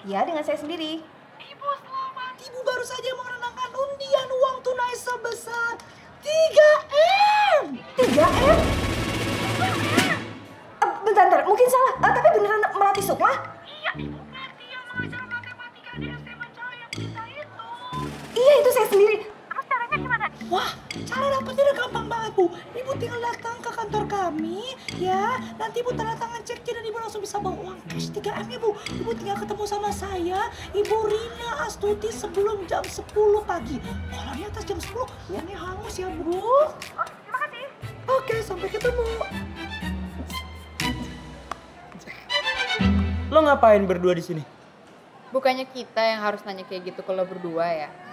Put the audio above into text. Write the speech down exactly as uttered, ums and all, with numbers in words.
Ya, dengan saya sendiri. Ibu selamat. Ibu baru saja mengenangkan undian uang tunai sebesar tiga M. tiga M? Uh, bentar, bentar, mungkin salah. Uh, tapi beneran Melati Sukma? Iya, Ibu Melati yang mengajar matematika di S D Mencaya kita itu. Iya, itu saya sendiri. Terus caranya gimana? Wah, cara dapetnya udah gampang banget, Bu. Ibu tinggal datang ke kantor kami, ya. Nanti Ibu tanda tangan ceknya dan Ibu langsung bisa bawa uang cash tiga M ya, Bu. Ibu tinggal ketemu sama saya, Ibu Rina Astuti sebelum jam sepuluh pagi. Kalau di atas jam sepuluh, uangnya hangus ya, Bu. Oh, terima kasih. Oke, sampai ketemu. Lo ngapain berdua di sini? Bukannya kita yang harus nanya kayak gitu kalau berdua ya?